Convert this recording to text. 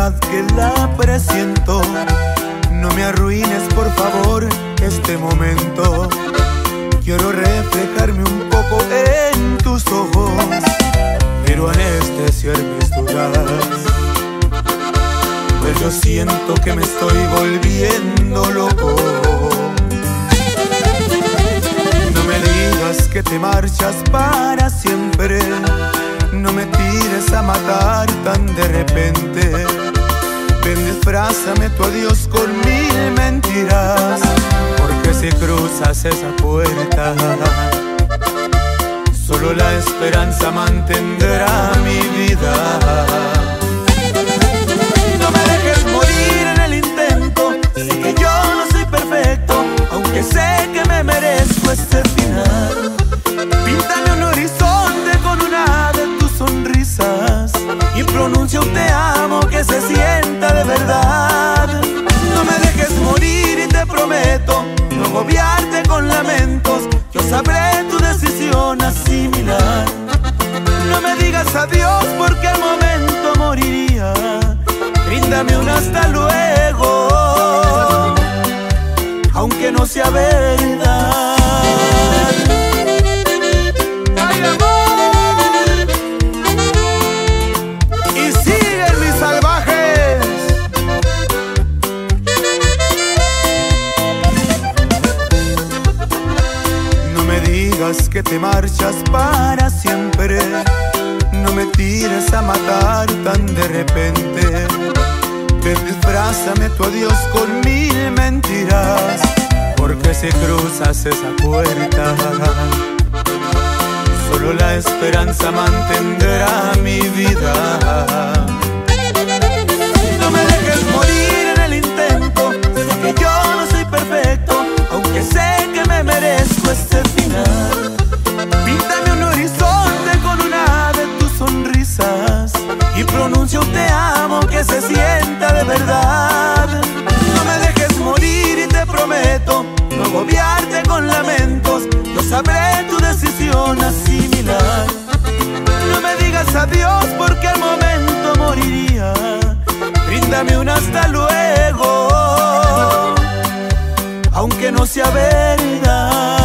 soledad que la presiento. No me arruines, por favor, este momento. Quiero reflejarme un poco en tus ojos, quiero anestesiar mis dudas, pues yo siento que me estoy volviendo loco. No me digas que te marchas para siempre, no me tires a matar tan de repente. Ven, disfrázame tu adiós con mil mentiras, porque si cruzas esa puerta, solo la esperanza mantendrá mi vida. No me dejes morir en el intento, sé que yo no soy perfecto, aunque sé que me merezco este final. Píntame un horizonte con una de tus sonrisas y pronuncia un te amo que se sienta de verdad. No me dejes morir y te prometo no agobiarte con lamentos, yo sabré tu decisión asimilar. No me digas adiós porque al momento moriría, bríndame un hasta luego, aunque no sea verdad. Que te marchas para siempre, no me tires a matar tan de repente. Ven, disfrázame tu adiós con mil mentiras, porque si cruzas esa puerta, solo la esperanza mantendrá mi vida. No me dejes morir en el intento, sé que yo no soy perfecto, aunque sé que me merezco este final. Píntame un horizonte con una de tus sonrisas y pronuncia un te amo que se sienta de verdad. No me dejes morir y te prometo no agobiarte con lamentos, yo sabré tu decisión asimilar. No me digas adiós porque al momento moriría, bríndame un hasta luego, aunque no sea verdad.